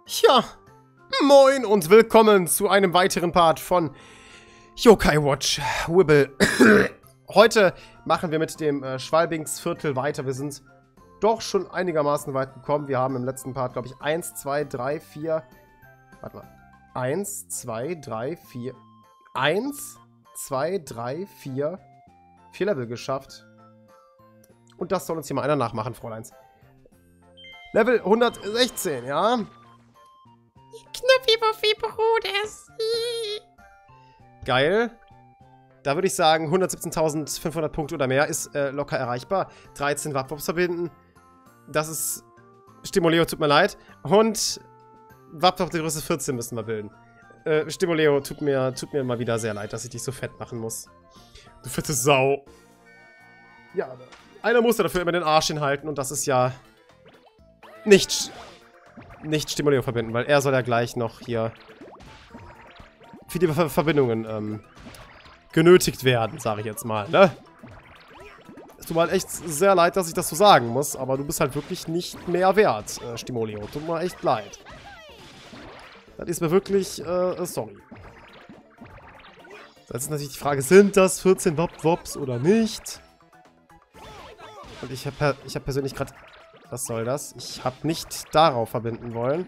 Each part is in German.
Ja, moin und willkommen zu einem weiteren Part von Yokai Watch Wibble. Heute machen wir mit dem Schwalbingsviertel weiter. Wir sind doch schon einigermaßen weit gekommen. Wir haben im letzten Part, glaube ich, 1, 2, 3, 4... Warte mal. 1, 2, 3, 4... 1, 2, 3, 4... 4 Level geschafft. Und das soll uns hier mal einer nachmachen, Fräuleins. Level 116, ja? Knuffi, Wuffi, Bruders. Geil. Da würde ich sagen, 117.500 Punkte oder mehr ist locker erreichbar. 13 Wapwops verbinden. Das ist... Stimuleo, tut mir leid. Und Wapwop der Größe 14 müssen wir bilden. Stimuleo, tut mir mal wieder sehr leid, dass ich dich so fett machen muss. Du fette Sau. Ja, aber einer muss ja dafür immer den Arsch hinhalten und das ist ja... Nicht Stimuleo verbinden, weil er soll ja gleich noch hier für die Verbindungen genötigt werden, sage ich jetzt mal, ne? Es tut mir halt echt sehr leid, dass ich das so sagen muss, aber du bist halt wirklich nicht mehr wert, Stimuleo. Tut mir echt leid. Das ist mir wirklich, sorry. Jetzt ist natürlich die Frage, sind das 14 Wop-Wops oder nicht? Und ich hab persönlich gerade... Was soll das? Ich habe nicht darauf verbinden wollen.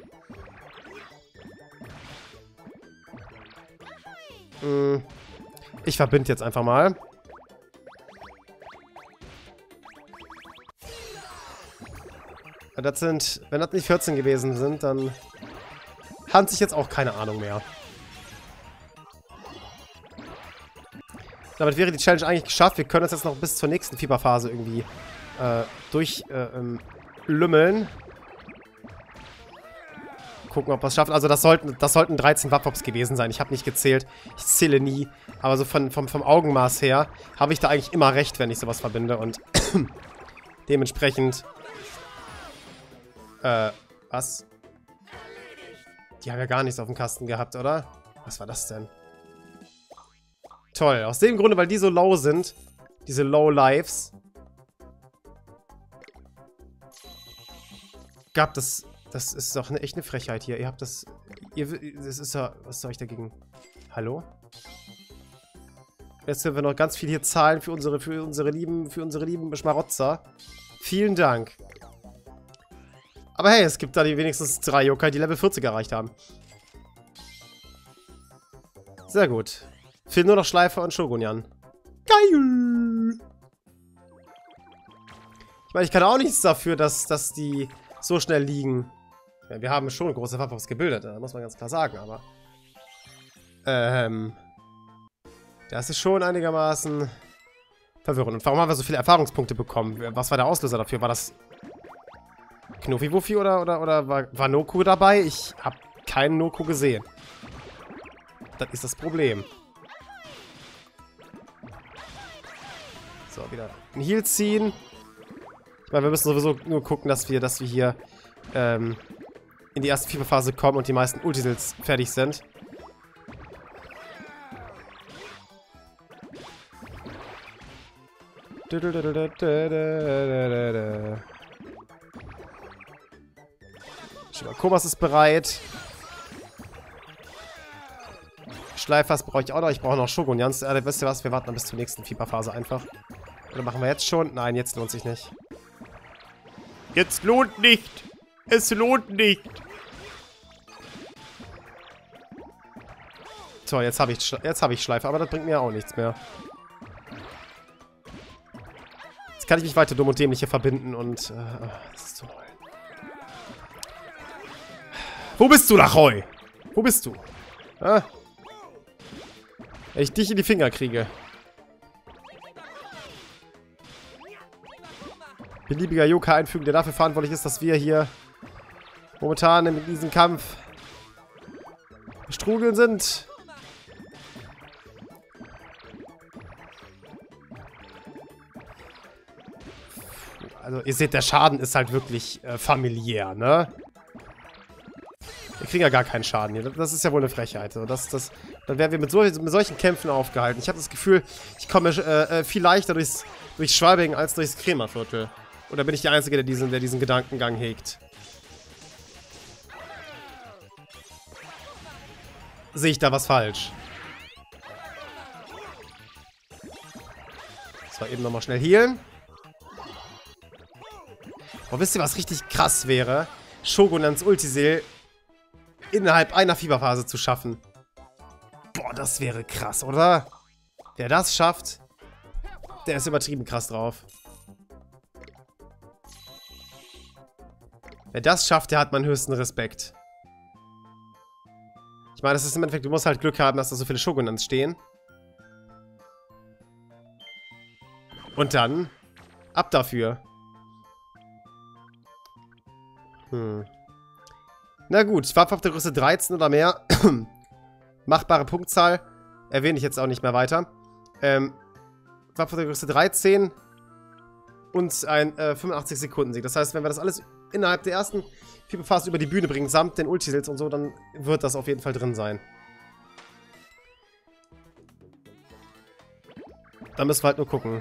Ich verbinde jetzt einfach mal. Das sind, wenn das nicht 14 gewesen sind, dann hat sich jetzt auch keine Ahnung mehr. Damit wäre die Challenge eigentlich geschafft. Wir können uns jetzt noch bis zur nächsten Fieberphase irgendwie lümmeln. Gucken, ob wir es schaffen. Also das sollten 13 Wapwops gewesen sein. Ich habe nicht gezählt. Ich zähle nie. Aber so vom Augenmaß her habe ich da eigentlich immer recht, wenn ich sowas verbinde. Und dementsprechend... was? Die haben ja gar nichts auf dem Kasten gehabt, oder? Was war das denn? Toll. Aus dem Grunde, weil die so low sind. Diese Low Lives. Das ist doch echt eine Frechheit hier. Ihr habt das... das ist ja... Was soll ich dagegen... Hallo? Jetzt können wir noch ganz viel hier zahlen für unsere lieben Schmarotzer. Vielen Dank. Aber hey, es gibt da wenigstens 3 Yokai, die Level 40 erreicht haben. Sehr gut. Fehlen nur noch Schleifer und Shogunyan. Geil! Ich meine, ich kann auch nichts dafür, dass die... so schnell liegen. Ja, wir haben schon große Wapwops gebildet, muss man ganz klar sagen, aber... das ist schon einigermaßen verwirrend. Und warum haben wir so viele Erfahrungspunkte bekommen? Was war der Auslöser dafür? War das Knuffi Wuffi oder war Noku dabei? Ich habe keinen Noku gesehen. Das ist das Problem. So, wieder ein Heal ziehen. Ich meine, wir müssen sowieso nur gucken, dass wir hier in die erste Fieberphase kommen und die meisten Ultisils fertig sind. Komas ist bereit. Schleifers brauche ich auch noch. Ich brauche noch Shogunyans. Wisst ihr was? Wir warten bis zur nächsten Fieberphase einfach. Oder machen wir jetzt schon? Nein, jetzt lohnt sich nicht. Jetzt lohnt nicht. Es lohnt nicht. So, jetzt habe ich Schleife, aber das bringt mir auch nichts mehr. Jetzt kann ich mich weiter dumm und dämlich hier verbinden und... das ist so toll. Wo bist du, Lachoi? Wo bist du? Wenn ich dich in die Finger kriege. Beliebiger Yokai einfügen, der dafür verantwortlich ist, dass wir hier momentan in diesem Kampf strugeln sind. Also ihr seht, der Schaden ist halt wirklich familiär, ne? Wir kriegen ja gar keinen Schaden hier. Das ist ja wohl eine Frechheit. Also dann werden wir mit solchen Kämpfen aufgehalten. Ich habe das Gefühl, ich komme viel leichter durchs Schwalbing als durchs Krämerviertel. Oder bin ich der Einzige, der diesen Gedankengang hegt? sehe ich da was falsch? Das war eben nochmal schnell healen. Oh, wisst ihr, was richtig krass wäre? Shogunans Ultiseel innerhalb einer Fieberphase zu schaffen. Boah, das wäre krass, oder? Wer das schafft, der ist übertrieben krass drauf. Wer das schafft, der hat meinen höchsten Respekt. Ich meine, das ist im Endeffekt, du musst halt Glück haben, dass da so viele Shogunans stehen. Und dann ab dafür. Na gut, Wapf der Größe 13 oder mehr. Machbare Punktzahl. Erwähne ich jetzt auch nicht mehr weiter. Wapf der Größe 13 und ein 85 Sekunden Sieg. Das heißt, wenn wir das alles innerhalb der ersten Fieberphase über die Bühne bringen, samt den Ultisils und so, dann wird das auf jeden Fall drin sein. Da müssen wir halt nur gucken.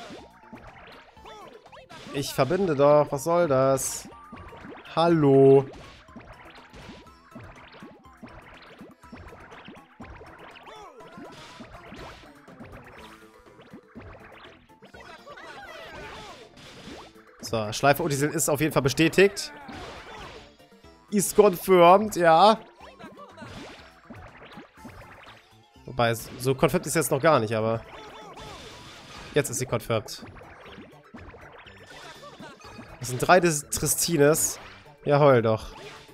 Ich verbinde doch. Was soll das? Hallo. So, Schleife Ultisil ist auf jeden Fall bestätigt. Ist confirmed, ja. Wobei, so confirmed ist jetzt noch gar nicht, aber jetzt ist sie confirmed. Das sind 3 Tristines. Ja, heul doch.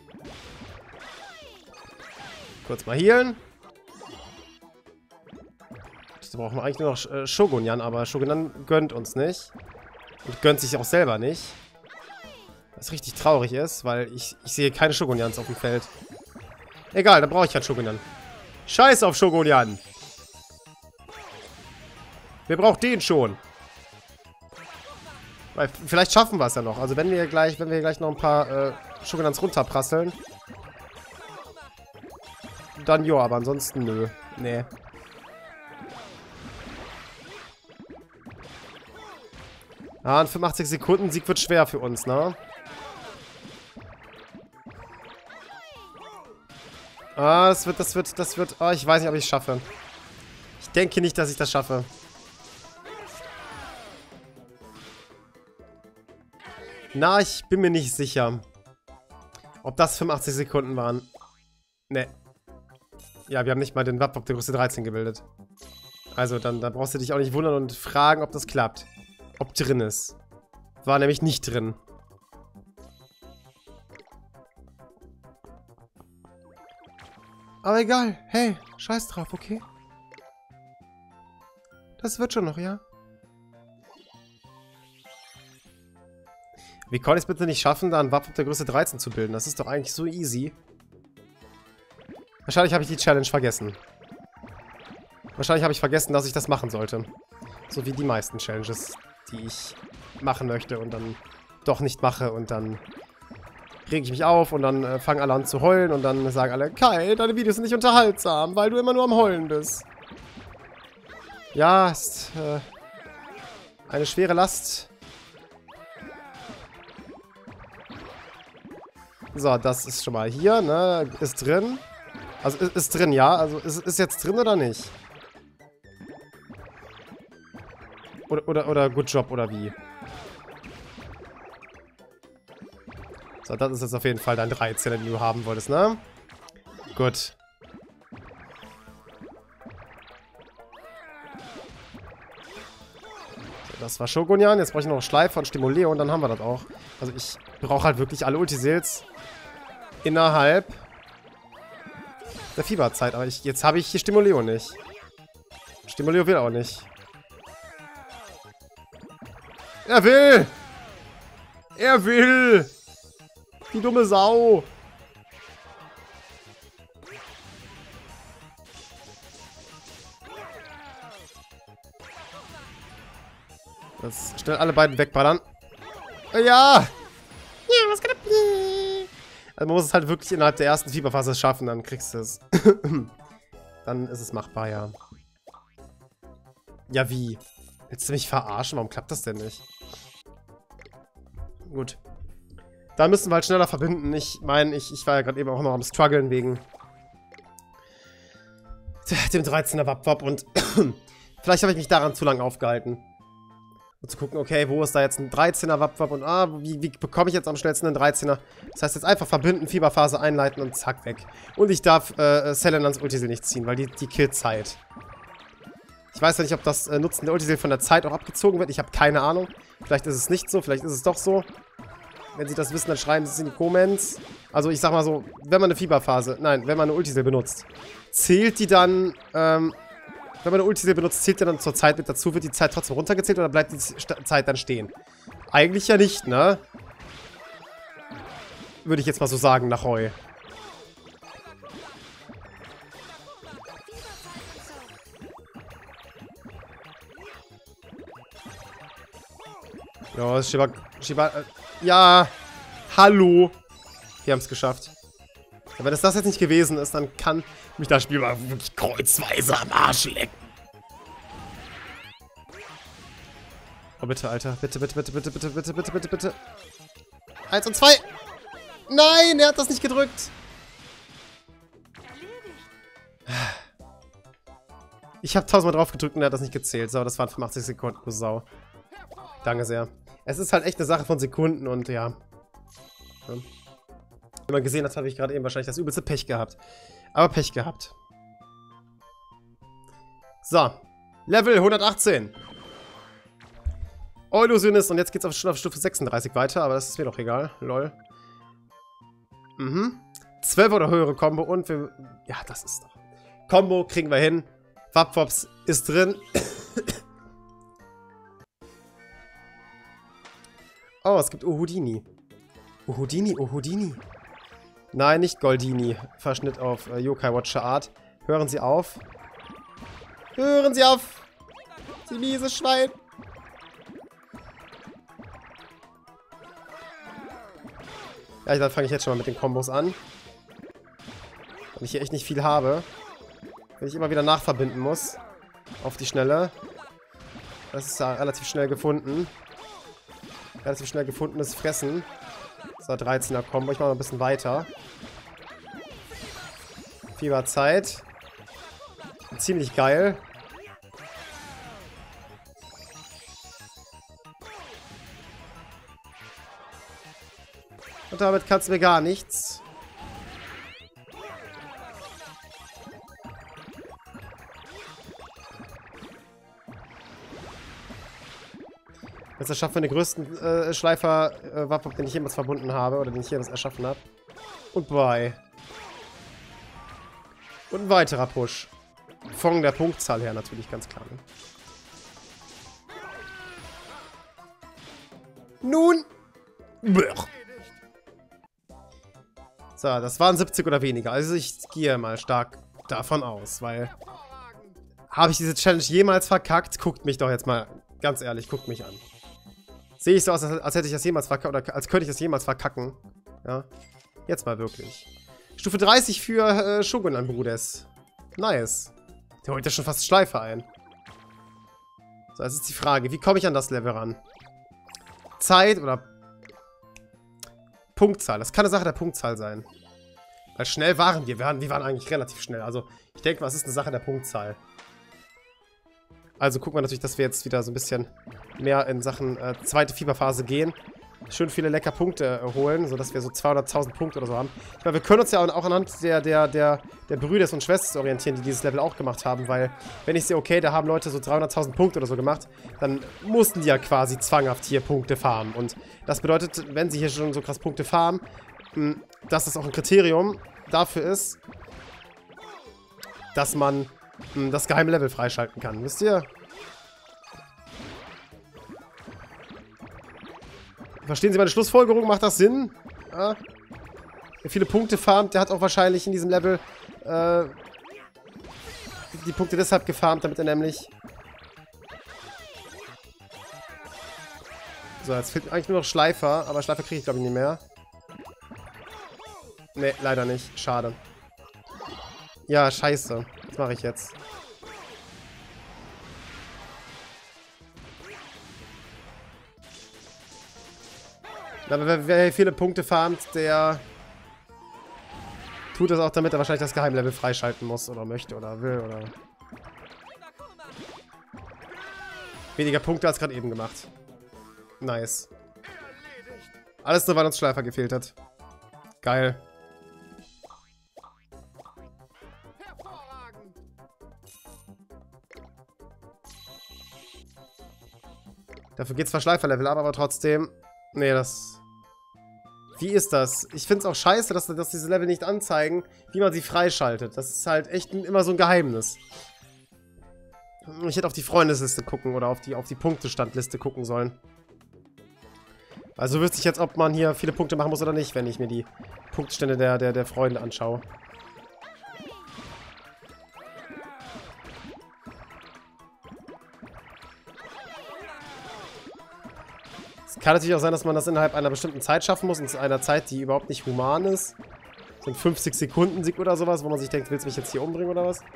Kurz mal healen. Da brauchen wir eigentlich nur noch Shogunyan, aber Shogunyan gönnt uns nicht. Und gönnt sich auch selber nicht. Was richtig traurig ist, weil ich sehe keine Shogunyans auf dem Feld. Egal, dann brauche ich keinen Shogunyan. Scheiß auf Shogunyan! Wer braucht den schon? Weil vielleicht schaffen wir es ja noch. Also wenn wir gleich noch ein paar Shogunyans runterprasseln. Dann ja, aber ansonsten nö. Nee. Ah, ein 85 Sekunden Sieg wird schwer für uns, ne? Ah, das wird. Oh, ich weiß nicht, ob ich es schaffe. Ich denke nicht, dass ich das schaffe. Na, ich bin mir nicht sicher. Ob das 85 Sekunden waren. Ne. Ja, wir haben nicht mal den Wapf der Größe 13 gebildet. Also, dann brauchst du dich auch nicht wundern und fragen, ob das klappt. Ob drin ist. War nämlich nicht drin. Aber egal. Hey, scheiß drauf, okay? Das wird schon noch, ja? Wie konnte ich es bitte nicht schaffen, da einen Wapf der Größe 13 zu bilden? Das ist doch eigentlich so easy. Wahrscheinlich habe ich die Challenge vergessen. Wahrscheinlich habe ich vergessen, dass ich das machen sollte. So wie die meisten Challenges, die ich machen möchte und dann doch nicht mache und dann rege ich mich auf und dann fangen alle an zu heulen und dann sagen alle, Kai, deine Videos sind nicht unterhaltsam, weil du immer nur am Heulen bist. Ja, ist eine schwere Last. So, das ist schon mal hier, ne? Ist drin. Also ist drin, ja. Also ist jetzt drin oder nicht? Oder Good Job, oder wie? So, das ist jetzt auf jeden Fall dein 13, den du haben wolltest, ne? Gut. So, das war Shogunyan. Jetzt brauche ich noch Schleife und Stimuleo und dann haben wir das auch. Also ich brauche halt wirklich alle Ultisils innerhalb der Fieberzeit. Aber jetzt habe ich hier Stimuleo nicht. Stimuleo will auch nicht. Er will! Er will! Die dumme Sau! Das schnell alle beiden wegballern. Ja! Ja, was geht ab? Also man muss es halt wirklich innerhalb der ersten Fieberphase schaffen, dann kriegst du es. Dann ist es machbar, ja. Ja, wie? Willst du mich verarschen? Warum klappt das denn nicht? Gut. Da müssen wir halt schneller verbinden. Ich meine, ich war ja gerade eben auch noch am Struggeln wegen dem 13er Wap und vielleicht habe ich mich daran zu lange aufgehalten. Und zu gucken, okay, wo ist da jetzt ein 13er Wap und wie bekomme ich jetzt am schnellsten einen 13er? Das heißt, jetzt einfach verbinden, Fieberphase einleiten und zack, weg. Und ich darf Celenans Ultisil nicht ziehen, weil die killt Zeit. Ich weiß ja nicht, ob das Nutzen der Ultisil von der Zeit auch abgezogen wird. Ich habe keine Ahnung. Vielleicht ist es nicht so, vielleicht ist es doch so. Wenn Sie das wissen, dann schreiben Sie es in die Comments. Also ich sag mal so, wenn man eine Fieberphase, nein, wenn man eine Ultisil benutzt, zählt die dann, wenn man eine Ultisil benutzt, zählt die dann zur Zeit mit dazu? Wird die Zeit trotzdem runtergezählt oder bleibt die Zeit dann stehen? Eigentlich ja nicht, ne? Würde ich jetzt mal so sagen, nach Heu. Ja, ja, hallo. Wir haben es geschafft. Ja, wenn es das jetzt nicht gewesen ist, dann kann mich das Spiel mal wirklich kreuzweise am Arsch lecken. Oh, bitte, Alter. Bitte, bitte, bitte, bitte, bitte, bitte, bitte, bitte, bitte. 1 und 2. Nein, er hat das nicht gedrückt. Ich habe 1000-mal drauf gedrückt und er hat das nicht gezählt. So, das waren 85 Sekunden. Du Sau. Danke sehr. Es ist halt echt eine Sache von Sekunden und ja. Wenn man gesehen hat, habe ich gerade eben wahrscheinlich das übelste Pech gehabt. Aber Pech gehabt. So. Level 118. Illusionist und jetzt geht's schon auf Stufe 36 weiter, aber das ist mir doch egal. Lol. 12 oder höhere Combo und wir... Ja, das ist doch... Combo kriegen wir hin. Wapwops ist drin. Oh, es gibt Uhudini. Uhudini, Uhudini. Nein, nicht Goldini. Verschnitt auf Yokai Watcher Art. Hören Sie auf. Hören Sie auf! Sie mieses Schwein! Ja, dann fange ich jetzt schon mal mit den Kombos an. Weil ich hier echt nicht viel habe. Wenn ich immer wieder nachverbinden muss. Auf die Schnelle. Das ist ja relativ schnell gefunden. Relativ schnell gefundenes Fressen. So, 13er Combo. Ich mache noch ein bisschen weiter. Fieberzeit. Ziemlich geil. Und damit kannst du mir gar nichts. Jetzt erschaffen wir den größten Schleifer-Wapwop, den ich jemals verbunden habe. Oder den ich jemals erschaffen habe. Und bye. Und ein weiterer Push. Von der Punktzahl her natürlich, ganz klar. Ne? Nun. So, das waren 70 oder weniger. Also ich gehe mal stark davon aus, weil... Habe ich diese Challenge jemals verkackt? Guckt mich doch jetzt mal, ganz ehrlich, guckt mich an. Sehe ich so aus, als hätte ich das jemals verkackt, oder als könnte ich das jemals verkacken. Ja, jetzt mal wirklich. Stufe 30 für Shogun an Brudes. Nice. Der holt ja schon fast Schleife ein. So, jetzt ist die Frage, wie komme ich an das Level ran? Zeit oder Punktzahl. Das kann eine Sache der Punktzahl sein. Weil schnell waren wir. Wir waren eigentlich relativ schnell. Also, ich denke mal, es ist eine Sache der Punktzahl. Also gucken wir natürlich, dass wir jetzt wieder so ein bisschen mehr in Sachen zweite Fieberphase gehen. Schön viele lecker Punkte holen, sodass wir so 200.000 Punkte oder so haben. Ich meine, wir können uns ja auch anhand der Brüder und Schwestern orientieren, die dieses Level auch gemacht haben, weil, wenn ich sehe, okay, da haben Leute so 300.000 Punkte oder so gemacht, dann mussten die ja quasi zwanghaft hier Punkte farmen. Und das bedeutet, wenn sie hier schon so krass Punkte farmen, dass das auch ein Kriterium dafür ist, dass man das geheime Level freischalten kann. Wisst ihr? Verstehen Sie meine Schlussfolgerung? Macht das Sinn? Ja. Wer viele Punkte farmt, der hat auch wahrscheinlich in diesem Level die Punkte deshalb gefarmt, damit er nämlich... So, jetzt fehlt eigentlich nur noch Schleifer, aber Schleifer kriege ich glaube ich nicht mehr. Ne, leider nicht. Schade. Ja, scheiße. Was mache ich jetzt? Aber wer viele Punkte farmt, der tut es auch, damit er wahrscheinlich das Geheimlevel freischalten muss oder möchte oder will oder... Weniger Punkte als gerade eben gemacht. Nice. Alles nur, weil uns Schleifer gefehlt hat. Geil. Dafür geht zwar Schleiferlevel ab, aber trotzdem... Nee, das... Wie ist das? Ich finde es auch scheiße, dass diese Level nicht anzeigen, wie man sie freischaltet. Das ist halt echt immer so ein Geheimnis. Ich hätte auf die Freundesliste gucken oder auf die Punktestandliste gucken sollen. Also wüsste ich jetzt, ob man hier viele Punkte machen muss oder nicht, wenn ich mir die Punktstände der Freunde anschaue. Es kann natürlich auch sein, dass man das innerhalb einer bestimmten Zeit schaffen muss, in einer Zeit, die überhaupt nicht human ist. So ein 50-Sekunden-Sieg oder sowas, wo man sich denkt, willst du mich jetzt hier umbringen oder was?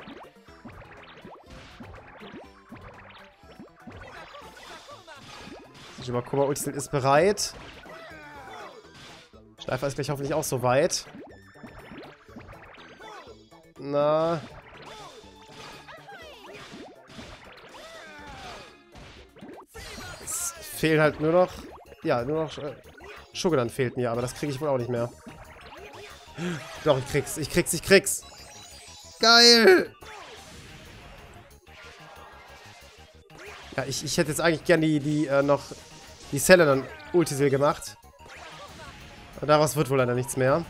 Shibakuma Ultimate ist bereit. Schleifer ist gleich hoffentlich auch so weit. Na. Es fehlen halt nur noch... Ja, nur noch... Shogun fehlt mir, aber das kriege ich wohl auch nicht mehr. Doch, ich krieg's. Geil! Ja, ich hätte jetzt eigentlich gern die Celle dann Ultisil gemacht. Aber daraus wird wohl leider nichts mehr.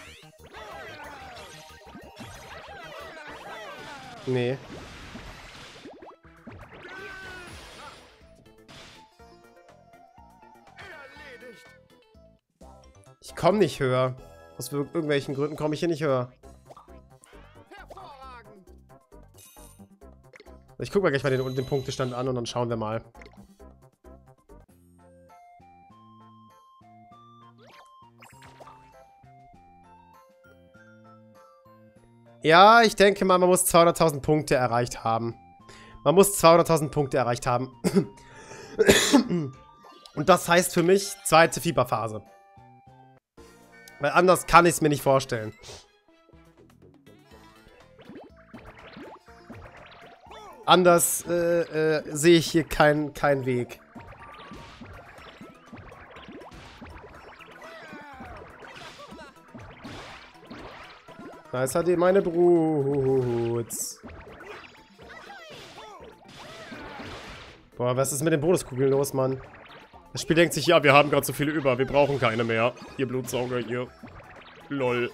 Nee. Ich komme nicht höher. Aus irgendwelchen Gründen komme ich hier nicht höher. Ich gucke mal gleich mal den Punktestand an und dann schauen wir mal. Ja, ich denke mal, man muss 200.000 Punkte erreicht haben. Man muss 200.000 Punkte erreicht haben. Und das heißt für mich zweite Fieberphase. Weil anders kann ich es mir nicht vorstellen. Anders sehe ich hier keinen Weg. Da ist halt meine Bruts. Boah, was ist mit den Bonuskugeln los, Mann? Das Spiel denkt sich, ja, wir haben gerade so viele über, wir brauchen keine mehr. Ihr Blutsauger, ihr. Lol.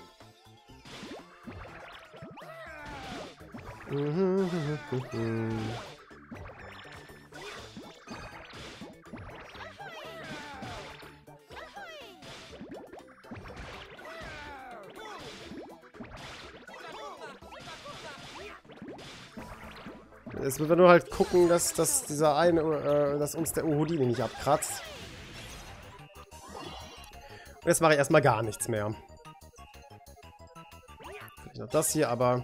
Jetzt müssen wir nur halt gucken, dass uns der Uhodini nicht abkratzt. Und jetzt mache ich erstmal gar nichts mehr. Vielleicht noch das hier, aber...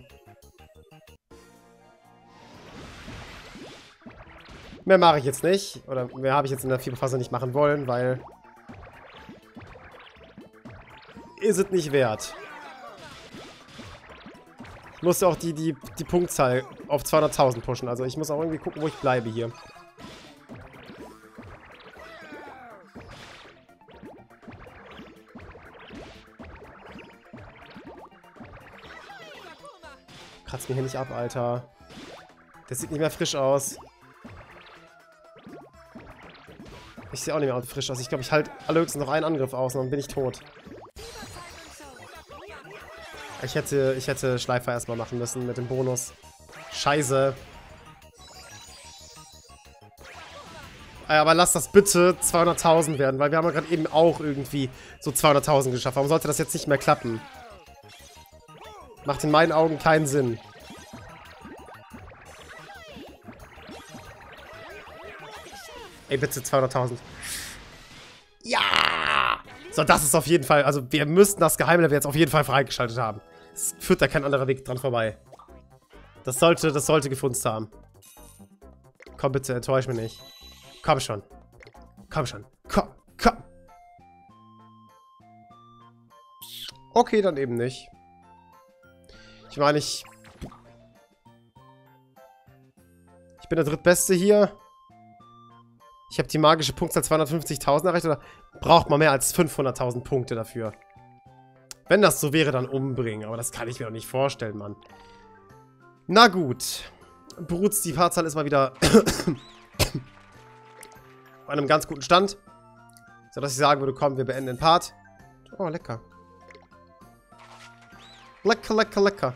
Mehr mache ich jetzt nicht. Oder mehr habe ich jetzt in der Fieberphase nicht machen wollen, weil... Ist es nicht wert. Ich muss ja auch die Punktzahl auf 200.000 pushen. Also ich muss auch irgendwie gucken, wo ich bleibe hier. Kratzt mir hier nicht ab, Alter. Das sieht nicht mehr frisch aus. Ich sehe auch nicht mehr frisch aus. Ich glaube, ich halte allerhöchstens noch einen Angriff aus und dann bin ich tot. Ich hätte Schleifer erstmal machen müssen mit dem Bonus. Scheiße. Aber lass das bitte 200.000 werden, weil wir haben ja gerade eben auch irgendwie so 200.000 geschafft. Warum sollte das jetzt nicht mehr klappen? Macht in meinen Augen keinen Sinn. Ey, bitte 200.000. Ja! So, das ist auf jeden Fall... Also, wir müssten das Geheimlevel jetzt auf jeden Fall freigeschaltet haben. Es führt da kein anderer Weg dran vorbei. Das sollte gefunzt haben. Komm bitte, enttäusch mich nicht. Komm schon. Komm schon. Komm. Okay, dann eben nicht. Ich meine, ich bin der Drittbeste hier. Ich habe die magische Punktzahl 250.000 erreicht, oder braucht man mehr als 500.000 Punkte dafür? Wenn das so wäre, dann umbringen. Aber das kann ich mir doch nicht vorstellen, Mann. Na gut. Brutz, die Fahrzahl ist mal wieder auf einem ganz guten Stand. Sodass ich sagen würde, komm, wir beenden den Part. Oh, lecker. Lecker, lecker, lecker.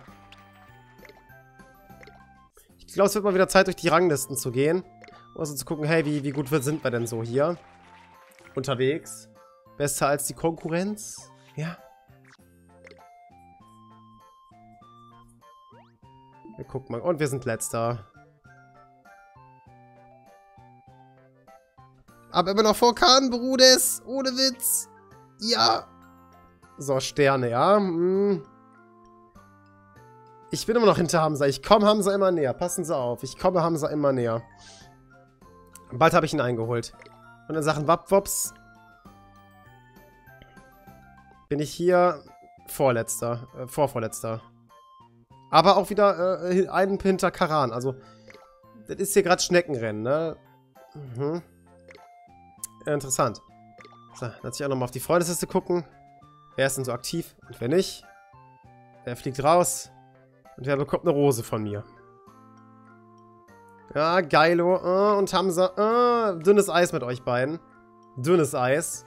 Ich glaube, es wird mal wieder Zeit, durch die Ranglisten zu gehen. Um also zu gucken, hey, wie gut sind wir denn so hier unterwegs? Besser als die Konkurrenz? Ja. Wir gucken mal. Und wir sind Letzter. Aber immer noch vor Kahn, Brudes. Ohne Witz. Ja. So, Sterne, ja. Ich bin immer noch hinter Hamza. Ich komme Hamza immer näher. Passen Sie auf. Ich komme Hamza immer näher. Bald habe ich ihn eingeholt. Und in Sachen Wapwops bin ich hier Vorletzter. Vorvorletzter. Aber auch wieder einen hinter Karan. Also, das ist hier gerade Schneckenrennen, ne? Mhm. Interessant. So, lass ich auch nochmal auf die Freundesliste gucken. Wer ist denn so aktiv und wer nicht? Wer fliegt raus? Und wer bekommt eine Rose von mir? Ja, Geilo und Hamza. Dünnes Eis mit euch beiden. Dünnes Eis.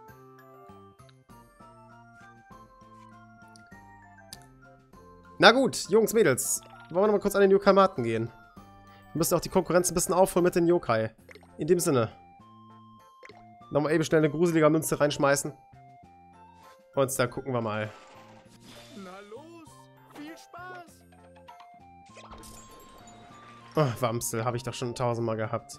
Na gut, Jungs, Mädels. Wollen wir noch mal kurz an den Yokai-Maten gehen? Wir müssen auch die Konkurrenz ein bisschen aufholen mit den Yokai. In dem Sinne. Nochmal eben schnell eine gruselige Münze reinschmeißen. Und dann gucken wir mal. Na los, viel Spaß! Oh, Wamsel, habe ich doch schon 1000-mal gehabt.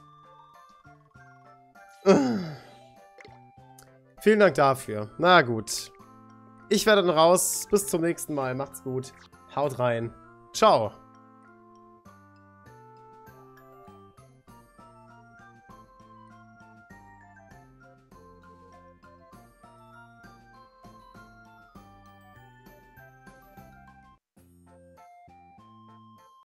Vielen Dank dafür. Na gut. Ich werde dann raus. Bis zum nächsten Mal. Macht's gut. Haut rein. Ciao.